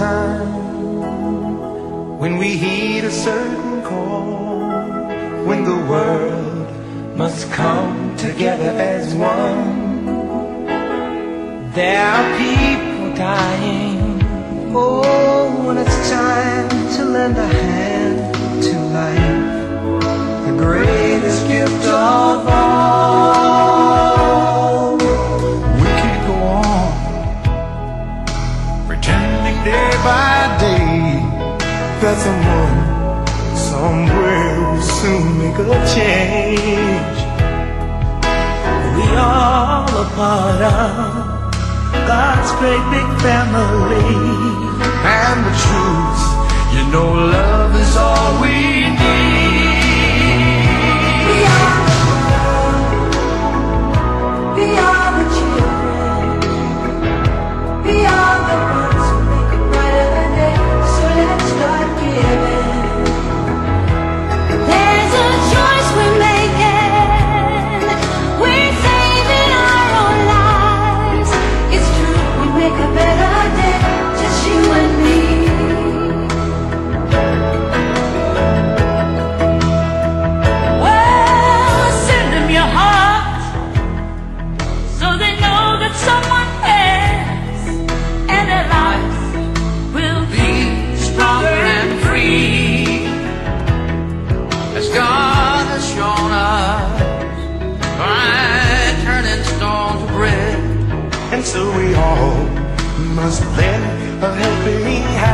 time when we heed a certain call, when the world must come together as one. There are people dying, oh, when it's time to lend a hand to life, the greatest gift of all. We could go on pretending day by day that someone somewhere will soon make a change. We all a part of God's great big family, and the truth, you know, love is all we need. We are the world, we are the children, we are the ones who make a brighter day. So let's start giving. There's a choice we're making. We're saving our own lives. It's true, we make a better day, just you and me. Well, send them your heart so they know that someone cares, and their lives will be Stronger and free, as God has shown us by turning stone to bread. And so we all must lend a helping hand.